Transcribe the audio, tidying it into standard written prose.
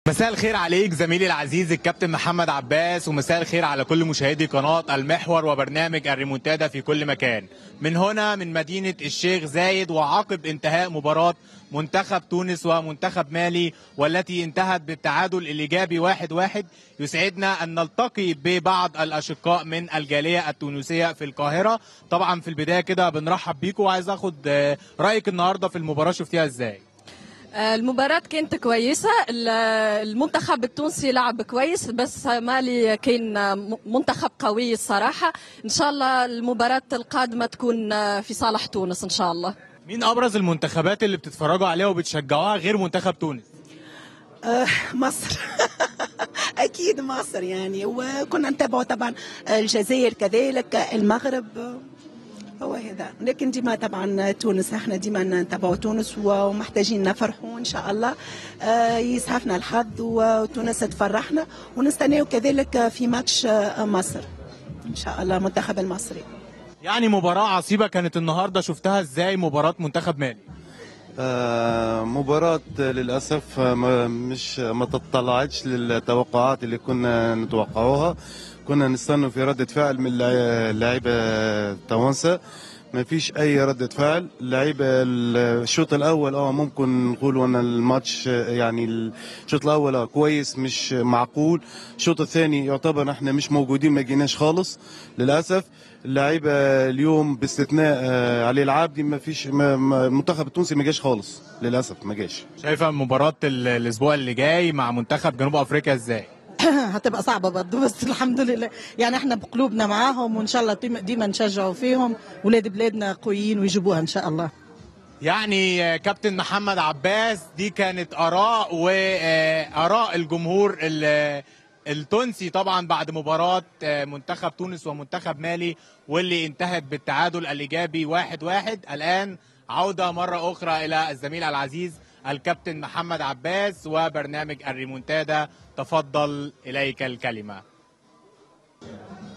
مساء الخير عليك زميلي العزيز الكابتن محمد عباس، ومساء الخير على كل مشاهدي قناة المحور وبرنامج الريمونتادا في كل مكان. من هنا من مدينة الشيخ زايد، وعقب انتهاء مباراة منتخب تونس ومنتخب مالي والتي انتهت بالتعادل الإيجابي 1-1، يسعدنا أن نلتقي ببعض الأشقاء من الجالية التونسية في القاهرة. طبعا في البداية كده بنرحب بيكم، وعايز أخد رأيك النهاردة في المباراة، شفتيها إزاي؟ المباراة كانت كويسة. المنتخب التونسي لعب كويس، بس مالي كان منتخب قوي الصراحة. إن شاء الله المباراة القادمة تكون في صالح تونس إن شاء الله. مين أبرز المنتخبات اللي بتتفرجوا عليها وبتشجعوها غير منتخب تونس؟ مصر. أكيد مصر يعني، وكنا نتابعوا طبعا الجزائر كذلك، المغرب، هو هذا. لكن ديما طبعا تونس، احنا ديما نتابعوا تونس ومحتاجين نفرحوا ان شاء الله. يسعفنا الحظ وتونس تفرحنا، ونستناو كذلك في ماتش مصر ان شاء الله، المنتخب المصري. يعني مباراة عصيبة كانت النهاردة، شفتها ازاي مباراة منتخب مالي؟ مباراة للأسف ما تطلعتش للتوقعات اللي كنا نتوقعوها. كنا نستنى في ردة فعل من اللاعيبة التوانسة، ما فيش أي ردة فعل. اللعيبة الشوط الأول ممكن نقول أن الماتش يعني الشوط الأول كويس مش معقول. الشوط الثاني يعتبر احنا مش موجودين، ما جيناش خالص للأسف. اللعيبة اليوم باستثناء علي العابدي ما فيش، المنتخب التونسي ما جاش خالص للأسف، ما جاش. شايفة مباراة الأسبوع اللي جاي مع منتخب جنوب أفريقيا ازاي؟ هتبقى صعبة برضه، بس الحمد لله يعني احنا بقلوبنا معاهم، وان شاء الله ديما نشجعوا فيهم. ولاد بلادنا قويين ويجيبوها ان شاء الله. يعني كابتن محمد عباس، دي كانت آراء وآراء الجمهور التونسي طبعا بعد مباراة منتخب تونس ومنتخب مالي، واللي انتهت بالتعادل الإيجابي 1-1. الآن عودة مرة أخرى إلى الزميل العزيز الكابتن محمد عباس وبرنامج الريمونتادا. تفضل إليك الكلمة.